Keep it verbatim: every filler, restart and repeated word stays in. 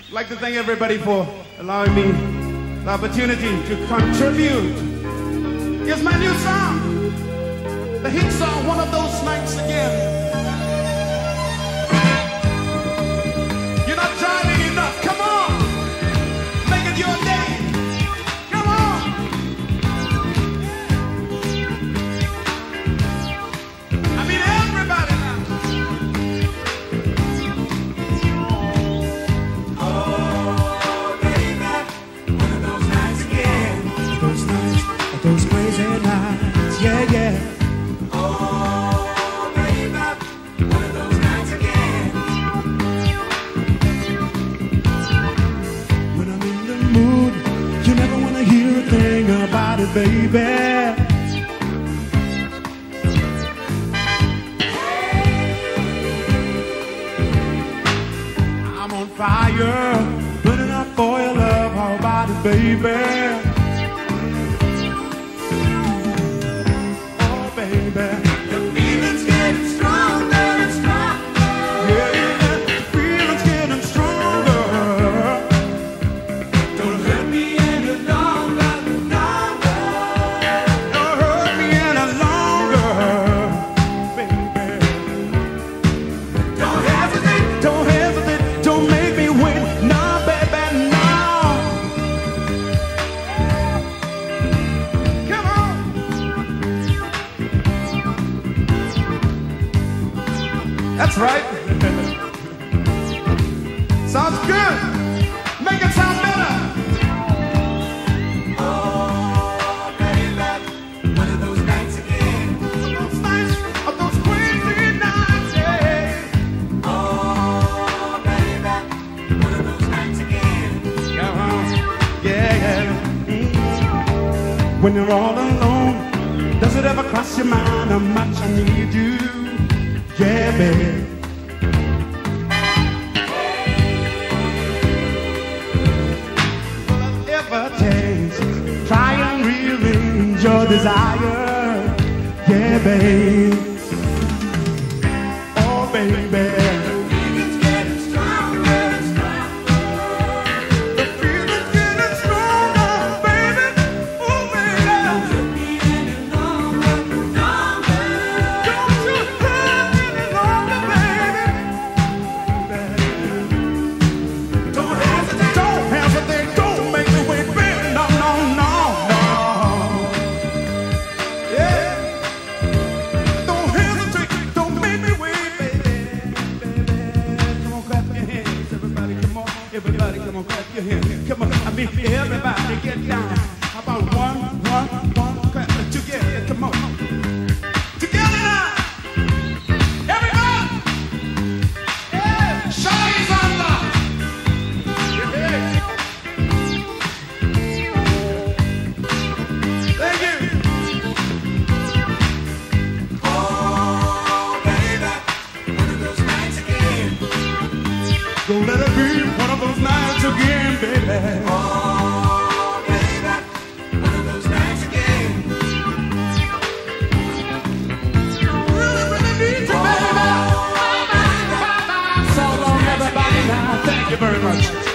I'd like to thank everybody for allowing me the opportunity to contribute. Here's my new song, the hit song, One of Those Nights Again. You're not driving enough, come on, make it your day, come on. I mean everybody now. Those crazy nights, yeah, yeah. Oh, baby, one of those nights again. When I'm in the mood, you never want to hear a thing about it, baby. I'm on fire, burning up for your love, how about it, baby? The feeling's getting stronger and stronger. Yeah, the feeling's getting stronger. Don't hurt me any longer, longer. Don't hurt me any longer, baby. Don't hesitate, Don't hesitate, don't make me wait. Nah, baby, nah. Come on. That's right. Sounds good. Make it sound better. oh, baby, one of those nights again. Those nights of those crazy nights, yeah. Oh, baby, one of those nights again. Come on. Yeah, yeah. When you're all alone, does it ever cross your mind how much I need you? Yeah, baby. Whatever it takes, try and rearrange your desire. Yeah, babe. Oh, baby. Feeling's getting stronger and stronger. The feeling's getting stronger, baby. Oh, baby. Don't hurt me any longer, longer. Don't you hurt me any longer, baby. Don't hesitate, Don't hesitate, don't make me wait, baby. No, no, no, no. Yeah. Don't hesitate, don't make me wait, baby. Come on, clap your hands, everybody. Come on, everybody. Come on, clap your hands. Come on, I mean everybody, get down. How about one, one, one, clap together? Come on, together now. Everybody, yeah. Shawty's on lock. Yeah. Thank you. oh, baby, one of those nights again. Don't let it be one of those nights again, baby. Oh, baby, one of those nights again. Really, really need you, baby. So long, everybody. Now, thank you very much.